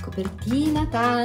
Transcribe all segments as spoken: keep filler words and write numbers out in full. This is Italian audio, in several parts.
Copertina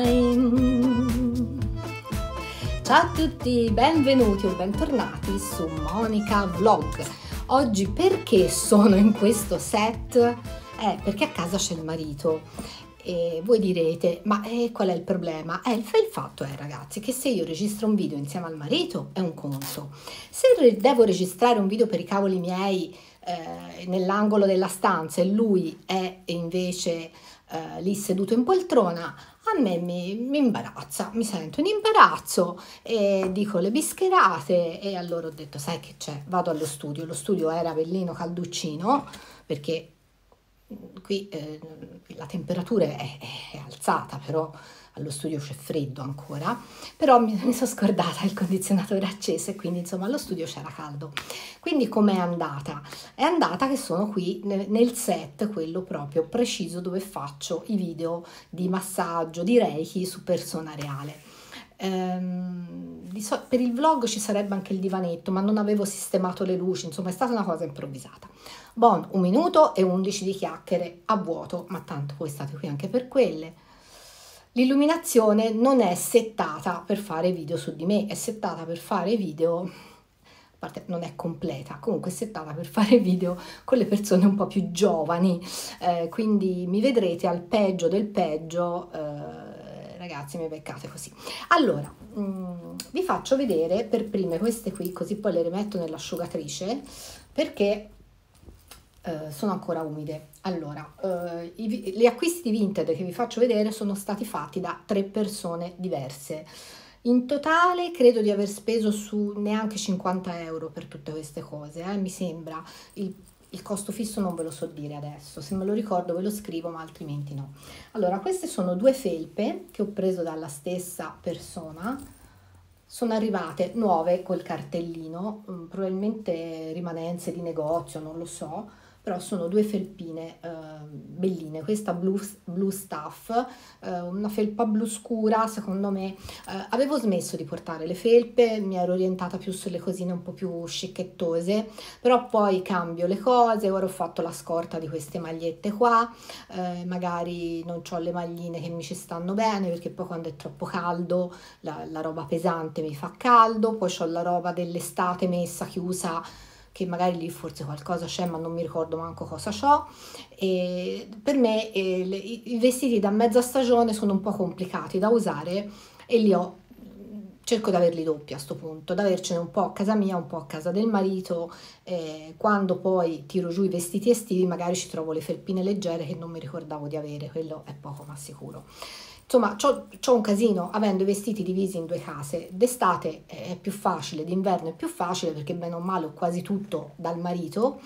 time! Ciao a tutti, benvenuti o bentornati su Monica Vlog. Oggi perché sono in questo set? Eh, perché a casa c'è il marito. E voi direte, ma eh, qual è il problema? Eh, il fatto è, ragazzi, che se io registro un video insieme al marito è un conto. Se re- devo registrare un video per i cavoli miei eh, nell'angolo della stanza e lui è invece eh, lì seduto in poltrona, a me mi, mi imbarazza, mi sento in imbarazzo e dico le bischerate. E allora ho detto, sai che c'è? Vado allo studio. Lo studio era bellino calduccino, perché qui eh, la temperatura è, è alzata, però allo studio c'è freddo ancora, però mi, mi sono scordata il condizionatore acceso e quindi insomma allo studio c'era caldo. Quindi com'è andata? È andata che sono qui nel, nel set, quello proprio preciso dove faccio i video di massaggio, di Reiki su persona reale. Um, di so- per il vlog ci sarebbe anche il divanetto, ma non avevo sistemato le luci, insomma è stata una cosa improvvisata. Bon, un minuto e undici di chiacchiere a vuoto, ma tanto voi state qui anche per quelle. L'illuminazione non è settata per fare video su di me, è settata per fare video, a parte non è completa, comunque è settata per fare video con le persone un po' più giovani, eh, quindi mi vedrete al peggio del peggio. eh, Ragazzi, mi beccate così. Allora, mh, vi faccio vedere per prime queste qui, così poi le rimetto nell'asciugatrice, perché eh, sono ancora umide. Allora, eh, i, gli acquisti Vinted che vi faccio vedere sono stati fatti da tre persone diverse. In totale credo di aver speso su neanche cinquanta euro per tutte queste cose, eh, mi sembra. Il Il costo fisso non ve lo so dire adesso, se me lo ricordo ve lo scrivo, ma altrimenti no. Allora, queste sono due felpe che ho preso dalla stessa persona, sono arrivate nuove col cartellino, probabilmente rimanenze di negozio, non lo so, però sono due felpine eh, belline. Questa blu, blu stuff, eh, una felpa blu scura, secondo me. Eh, avevo smesso di portare le felpe, mi ero orientata più sulle cosine un po' più scicchettose, però poi cambio le cose. Ora ho fatto la scorta di queste magliette qua, eh, magari non ho le magline che mi ci stanno bene, perché poi quando è troppo caldo la, la roba pesante mi fa caldo, poi ho la roba dell'estate messa chiusa, che magari lì forse qualcosa c'è, ma non mi ricordo manco cosa c'ho. E per me eh, le, i vestiti da mezza stagione sono un po' complicati da usare e li ho, cerco di averli doppi a sto punto, da avercene un po' a casa mia, un po' a casa del marito. Eh, quando poi tiro giù i vestiti estivi magari ci trovo le felpine leggere che non mi ricordavo di avere, quello è poco ma sicuro. Insomma, c'ho, c'ho un casino avendo i vestiti divisi in due case. D'estate è più facile, d'inverno è più facile perché bene o male ho quasi tutto dal marito.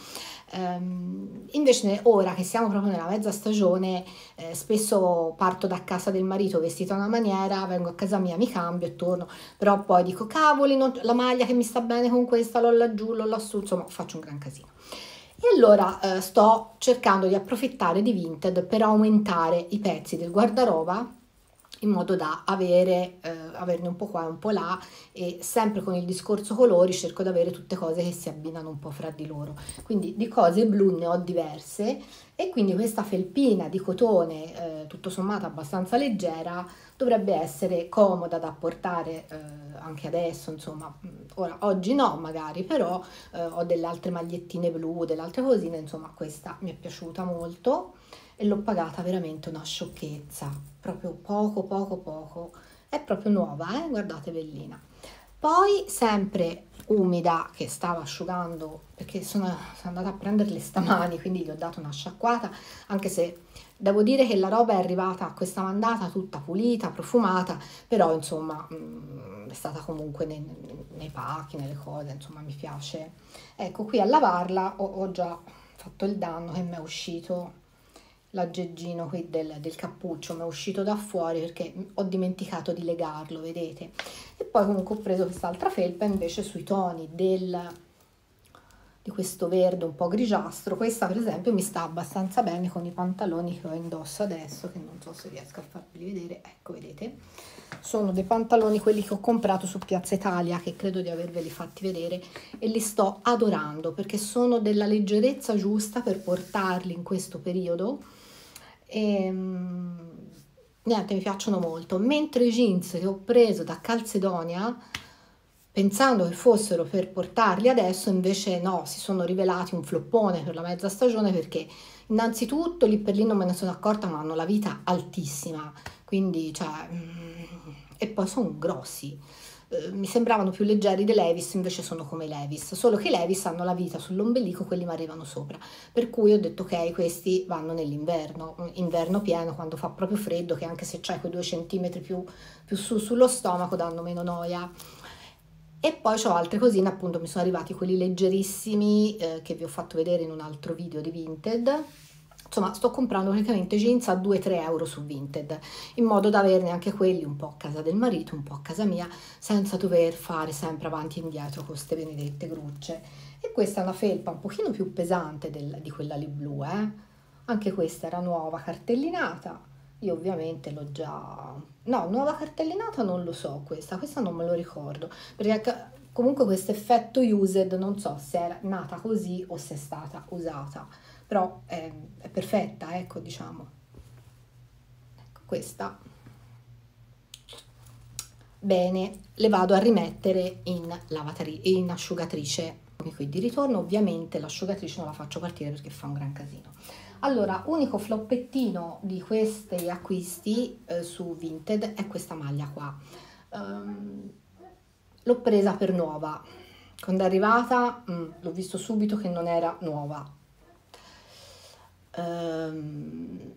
Ehm, invece ora che siamo proprio nella mezza stagione, eh, spesso parto da casa del marito vestita in una maniera, vengo a casa mia, mi cambio e torno, però poi dico cavoli, non, la maglia che mi sta bene con questa l'ho laggiù, l'ho lassù, insomma faccio un gran casino. E allora eh, sto cercando di approfittare di Vinted per aumentare i pezzi del guardaroba, in modo da avere, eh, averne un po' qua e un po' là, e sempre con il discorso colori cerco di avere tutte cose che si abbinano un po' fra di loro. Quindi di cose blu ne ho diverse, e quindi questa felpina di cotone, eh, tutto sommato abbastanza leggera, dovrebbe essere comoda da portare eh, anche adesso, insomma. Ora, oggi no magari, però eh, ho delle altre magliettine blu, delle altre cosine, insomma questa mi è piaciuta molto. E l'ho pagata veramente una sciocchezza, proprio poco poco poco, è proprio nuova, eh? Guardate, bellina. Poi sempre umida, che stava asciugando, perché sono, sono andata a prenderle stamani, quindi gli ho dato una sciacquata, anche se devo dire che la roba è arrivata a questa mandata tutta pulita, profumata, però insomma mh, è stata comunque nei, nei pacchi, nelle cose, insomma mi piace. Ecco, qui a lavarla ho, ho già fatto il danno che mi è uscito l'aggeggino qui del, del cappuccio, mi è uscito da fuori perché ho dimenticato di legarlo, vedete. E poi comunque ho preso quest'altra felpa invece sui toni del, di questo verde un po' grigiastro. Questa per esempio mi sta abbastanza bene con i pantaloni che ho indosso adesso, che non so se riesco a farvi vedere. Ecco, vedete, sono dei pantaloni quelli che ho comprato su Piazza Italia, che credo di averveli fatti vedere, e li sto adorando perché sono della leggerezza giusta per portarli in questo periodo. E, mi niente, mi piacciono molto, mentre i jeans che ho preso da Calzedonia, pensando che fossero per portarli adesso, invece no, si sono rivelati un floppone per la mezza stagione, perché innanzitutto lì per lì non me ne sono accorta, ma hanno la vita altissima, quindi cioè, mm, e poi sono grossi. Eh, mi sembravano più leggeri dei Levi's, invece sono come i Levi's, solo che i Levi's hanno la vita sull'ombelico, quelli mi arrivano sopra, per cui ho detto ok, questi vanno nell'inverno, inverno pieno, quando fa proprio freddo, che anche se c'hai quei due centimetri più, più su sullo stomaco danno meno noia. E poi ho altre cosine, appunto mi sono arrivati quelli leggerissimi eh, che vi ho fatto vedere in un altro video di Vinted. Insomma, sto comprando praticamente jeans a due tre euro su Vinted, in modo da averne anche quelli un po' a casa del marito, un po' a casa mia, senza dover fare sempre avanti e indietro con queste benedette grucce. E questa è una felpa un pochino più pesante del, di quella lì blu, eh? Anche questa era nuova, cartellinata. Io ovviamente l'ho già... No, nuova cartellinata non lo so questa, questa non me lo ricordo, perché comunque questo effetto used non so se era nata così o se è stata usata, però è, è perfetta, ecco, diciamo. Ecco, questa. Bene, le vado a rimettere in lavatrice, in asciugatrice. Qui di ritorno, ovviamente l'asciugatrice non la faccio partire perché fa un gran casino. Allora, unico floppettino di questi acquisti eh, su Vinted è questa maglia qua. Um, l'ho presa per nuova. Quando è arrivata mm, l'ho visto subito che non era nuova. Um,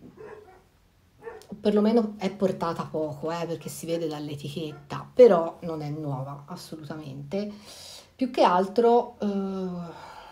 perlomeno è portata poco, eh, perché si vede dall'etichetta, però non è nuova assolutamente. Più che altro... Uh,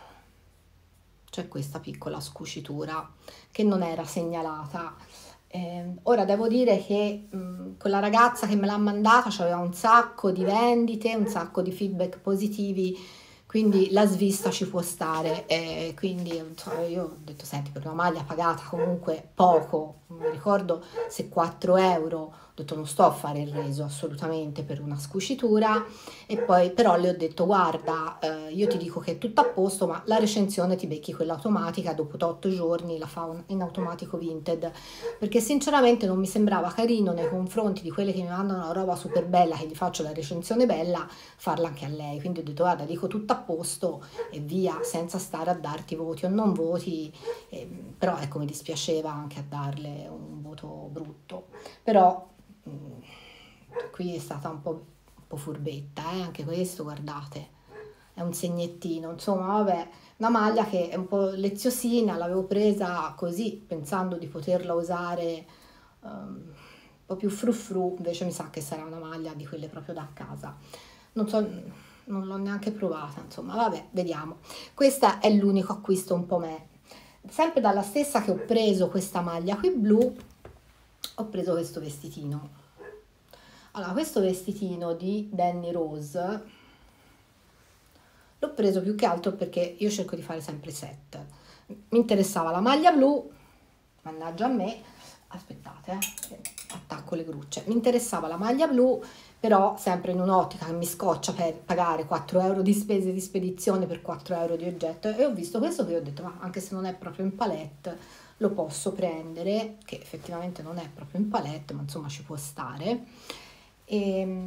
c'è questa piccola scucitura che non era segnalata. Eh, ora devo dire che mh, quella ragazza che me l'ha mandata aveva un sacco di vendite, un sacco di feedback positivi, quindi la svista ci può stare. Eh, quindi cioè, io ho detto, senti, per una maglia pagata comunque poco, non mi ricordo se quattro euro, ho detto non sto a fare il reso assolutamente per una scucitura. E poi però le ho detto, guarda, eh, io ti dico che è tutto a posto, ma la recensione ti becchi quella automatica, dopo otto giorni la fa un, in automatico Vinted, perché sinceramente non mi sembrava carino nei confronti di quelle che mi mandano una roba super bella, che gli faccio la recensione bella, farla anche a lei. Quindi ho detto, guarda, dico tutto a posto e via, senza stare a darti voti o non voti, eh, però ecco, mi dispiaceva anche a darle un voto brutto, però mh, qui è stata un po', un po' furbetta, eh? Anche questo, guardate, è un segnettino, insomma, vabbè, una maglia che è un po' leziosina, l'avevo presa così pensando di poterla usare um, un po' più frufru, invece mi sa che sarà una maglia di quelle proprio da casa, non so, non l'ho neanche provata, insomma, vabbè, vediamo. Questa è l'unico acquisto un po' me. Sempre dalla stessa che ho preso questa maglia qui blu, ho preso questo vestitino. Allora, questo vestitino di Danny Rose l'ho preso più che altro perché io cerco di fare sempre set. Mi interessava la maglia blu, mannaggia a me, aspettate, eh, attacco le grucce. Mi interessava la maglia blu, però sempre in un'ottica che mi scoccia per pagare quattro euro di spese di spedizione per quattro euro di oggetto, e ho visto questo che ho detto, ma anche se non è proprio in palette lo posso prendere, che effettivamente non è proprio in palette, ma insomma ci può stare. E,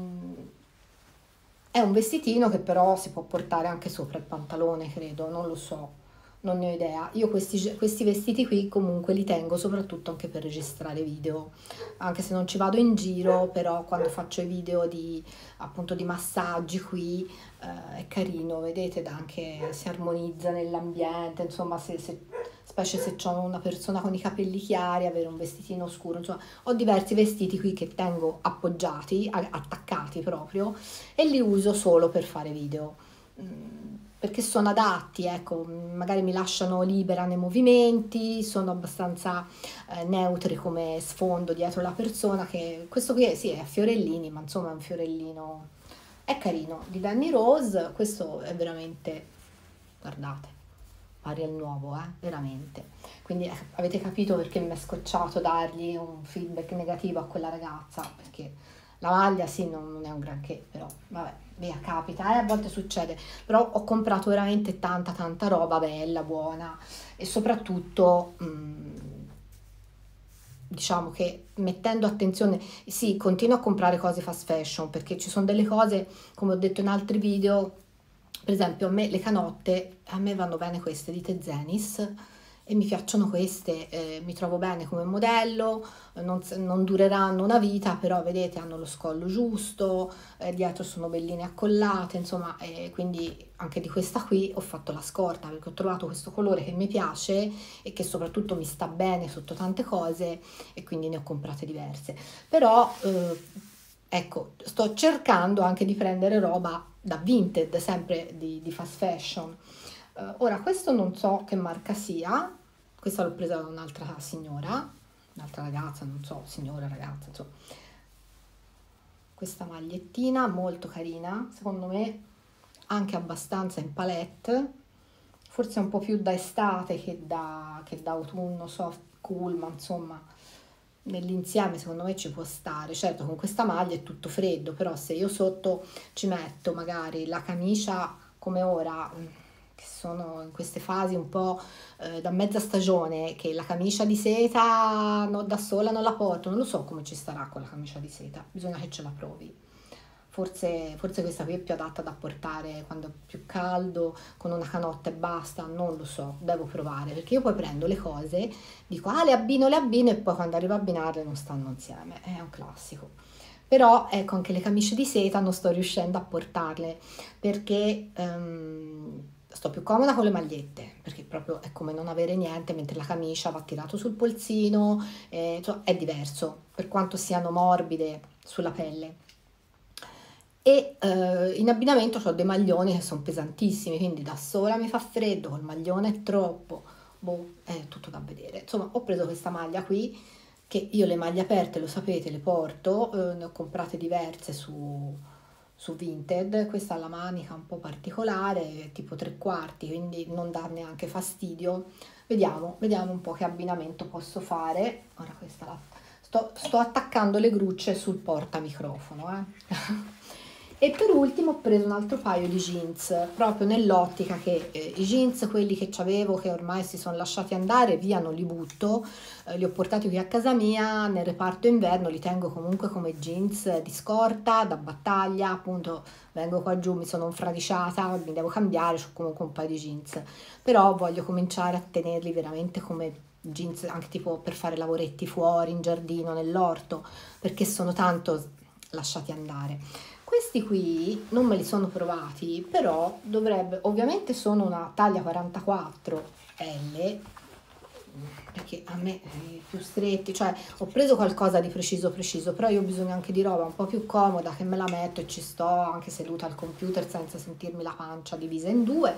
è un vestitino che però si può portare anche sopra il pantalone, credo, non lo so, non ne ho idea. Io questi, questi vestiti qui comunque li tengo soprattutto anche per registrare video, anche se non ci vado in giro, però quando faccio i video di, appunto, di massaggi qui eh, è carino, vedete, anche si armonizza nell'ambiente, insomma, se, se, specie se c'ho una persona con i capelli chiari, avere un vestitino scuro, insomma, ho diversi vestiti qui che tengo appoggiati, attaccati proprio, e li uso solo per fare video. Mm. Perché sono adatti, ecco, magari mi lasciano libera nei movimenti, sono abbastanza eh, neutri come sfondo dietro la persona, che questo qui sì, è a fiorellini, ma insomma è un fiorellino, è carino, di Danny Rose. Questo è veramente, guardate, pari al nuovo, eh, veramente. Quindi eh, avete capito perché mi è scocciato dargli un feedback negativo a quella ragazza, perché la maglia sì, non, non è un granché, però vabbè, via, capita, eh, a volte succede, però ho comprato veramente tanta tanta roba bella, buona, e soprattutto mh, diciamo che mettendo attenzione, sì, continuo a comprare cose fast fashion, perché ci sono delle cose, come ho detto in altri video, per esempio a me le canotte, a me vanno bene queste di Tezenis, e mi piacciono queste, eh, mi trovo bene come modello, non, non dureranno una vita, però vedete hanno lo scollo giusto, eh, dietro sono belline accollate, insomma, eh, quindi anche di questa qui ho fatto la scorta, perché ho trovato questo colore che mi piace e che soprattutto mi sta bene sotto tante cose, e quindi ne ho comprate diverse. Però eh, ecco, sto cercando anche di prendere roba da Vinted, sempre di, di fast fashion. Uh, ora, questo non so che marca sia, questa l'ho presa da un'altra signora, un'altra ragazza, non so, signora, ragazza, insomma. Questa magliettina molto carina, secondo me anche abbastanza in palette, forse un po' più da estate che da, che da autunno, soft cool, ma insomma nell'insieme secondo me ci può stare. Certo, con questa maglia è tutto freddo, però se io sotto ci metto magari la camicia come ora, che sono in queste fasi un po' eh, da mezza stagione, che la camicia di seta no, da sola non la porto, non lo so come ci starà con la camicia di seta, bisogna che ce la provi. Forse, forse questa qui è più adatta da portare quando è più caldo, con una canotta e basta, non lo so, devo provare, perché io poi prendo le cose, dico ah le abbino, le abbino, e poi quando arrivo a abbinarle non stanno insieme, è un classico. Però ecco, anche le camicie di seta non sto riuscendo a portarle, perché um, sto più comoda con le magliette, perché proprio è come non avere niente, mentre la camicia va tirato sul polsino, eh, cioè è diverso, per quanto siano morbide sulla pelle. E eh, in abbinamento ho dei maglioni che sono pesantissimi, quindi da sola mi fa freddo, col maglione è troppo, boh, è tutto da vedere. Insomma, ho preso questa maglia qui, che io le maglie aperte, lo sapete, le porto, eh, ne ho comprate diverse su, su Vinted. Questa ha la manica un po' particolare, tipo tre quarti, quindi non dà neanche fastidio. Vediamo, vediamo un po' che abbinamento posso fare. Ora questa la... sto, sto attaccando le grucce sul portamicrofono, eh. E per ultimo ho preso un altro paio di jeans, proprio nell'ottica che eh, i jeans, quelli che avevo, che ormai si sono lasciati andare, via non li butto, eh, li ho portati qui a casa mia, nel reparto inverno li tengo comunque come jeans di scorta, da battaglia, appunto vengo qua giù, mi sono infradiciata, mi devo cambiare, ho comunque un paio di jeans, però voglio cominciare a tenerli veramente come jeans, anche tipo per fare lavoretti fuori, in giardino, nell'orto, perché sono tanto lasciati andare. Questi qui non me li sono provati, però dovrebbe, ovviamente sono una taglia quarantaquattro L, perché a me più stretti, cioè ho preso qualcosa di preciso preciso, però io ho bisogno anche di roba un po' più comoda, che me la metto e ci sto anche seduta al computer senza sentirmi la pancia divisa in due.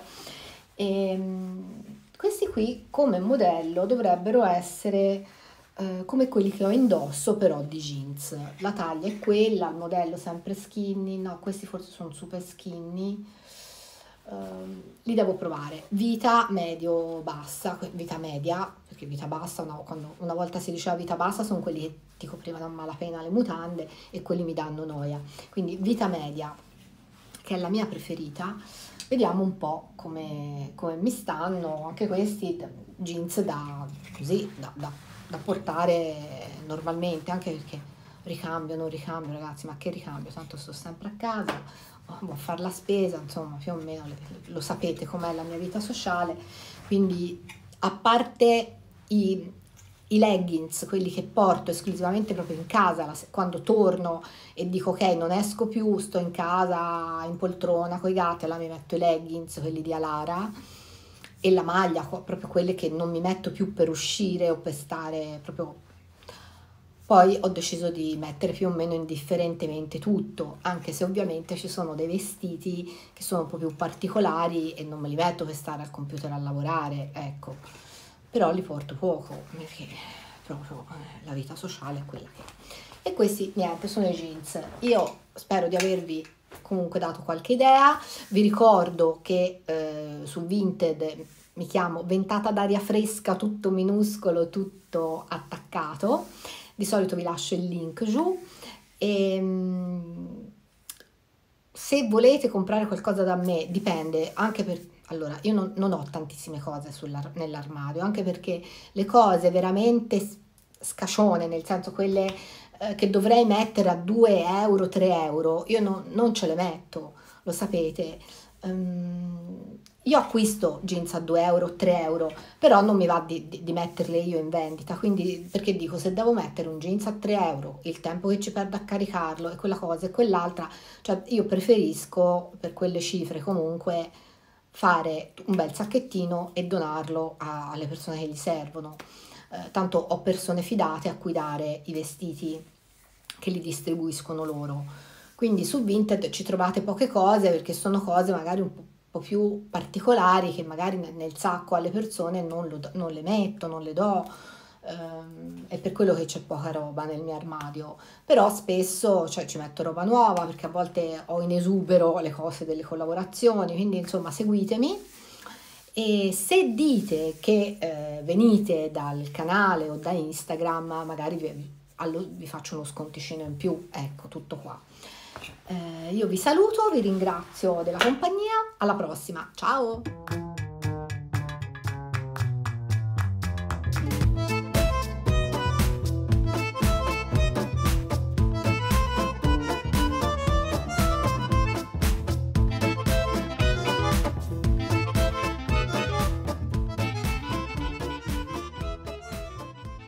E questi qui come modello dovrebbero essere Uh, come quelli che ho indosso, però di jeans. La taglia è quella, il modello sempre skinny, no, questi forse sono super skinny, uh, li devo provare. Vita medio bassa, vita media, perché vita bassa, una, quando una volta si diceva vita bassa, sono quelli che ti coprivano a malapena le mutande, e quelli mi danno noia. Quindi vita media, che è la mia preferita. Vediamo un po' come, come mi stanno anche questi jeans da così da, da da portare normalmente, anche perché ricambio, non ricambio, ragazzi, ma che ricambio, tanto sto sempre a casa, oh, a fare la spesa, insomma, più o meno lo sapete com'è la mia vita sociale, quindi a parte i, i leggings, quelli che porto esclusivamente proprio in casa, quando torno e dico ok, non esco più, sto in casa in poltrona con i gatti, allora mi metto i leggings, quelli di Alara, e la maglia, proprio quelle che non mi metto più per uscire o per stare proprio. Poi ho deciso di mettere più o meno indifferentemente tutto, anche se ovviamente ci sono dei vestiti che sono un po' più particolari e non me li metto per stare al computer a lavorare, ecco, però li porto poco, perché proprio eh, la vita sociale è quella che è. E questi, niente, sono i jeans. Io spero di avervi comunque dato qualche idea. Vi ricordo che eh, su Vinted mi chiamo Ventata d'aria fresca, tutto minuscolo, tutto attaccato. Di solito vi lascio il link giù. E se volete comprare qualcosa da me, dipende anche per... Allora, io non, non ho tantissime cose nell'armadio, anche perché le cose veramente scascione, nel senso quelle eh, che dovrei mettere a due euro, tre euro, io no, non ce le metto, lo sapete. Um, io acquisto jeans a due euro, tre euro, però non mi va di, di, di metterle io in vendita, quindi perché dico, se devo mettere un jeans a tre euro, il tempo che ci perdo a caricarlo e quella cosa e quell'altra, cioè io preferisco per quelle cifre comunque fare un bel sacchettino e donarlo a, alle persone che gli servono. Eh, tanto ho persone fidate a cui dare i vestiti che li distribuiscono loro. Quindi su Vinted ci trovate poche cose, perché sono cose magari un po', po' più particolari che magari nel, nel sacco alle persone non, lo, non le metto, non le do, ehm, è per quello che c'è poca roba nel mio armadio. Però spesso, cioè, ci metto roba nuova, perché a volte ho in esubero le cose delle collaborazioni, quindi insomma seguitemi. E se dite che eh, venite dal canale o da Instagram, magari vi, allo, vi faccio uno sconticino in più, ecco, tutto qua. Eh, io vi saluto, vi ringrazio della compagnia, alla prossima, ciao!